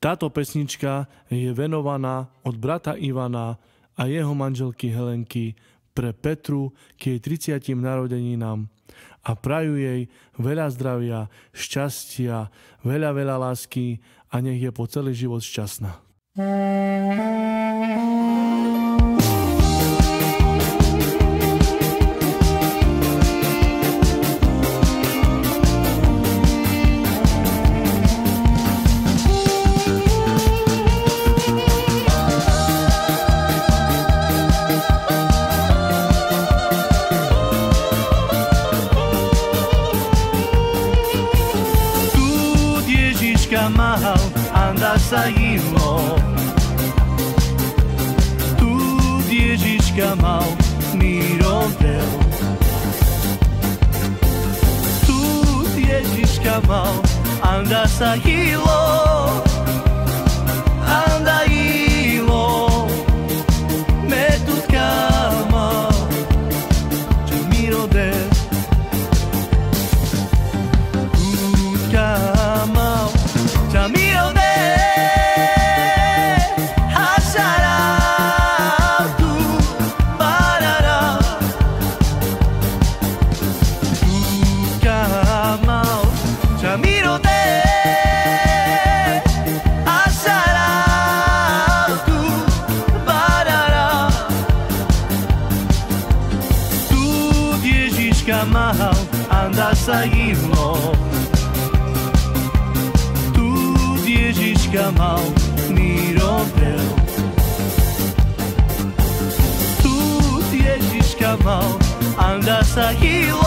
Táto pesnička je venovaná od brata Ivana a jeho manželky Helenky pre Petru k jej 30. narodeninám a prajú jej veľa zdravia, šťastia, veľa lásky a nech je po celý život šťastná. Mal anda saílo. Tu Ježiška mal mirodel. Tu Ježiška mal anda saílo. Anda ilo. Metutka mal čo mirodel. Mal anda saílo. Tu Ježiška mal mirodel. Tu Ježiška mal anda saílo.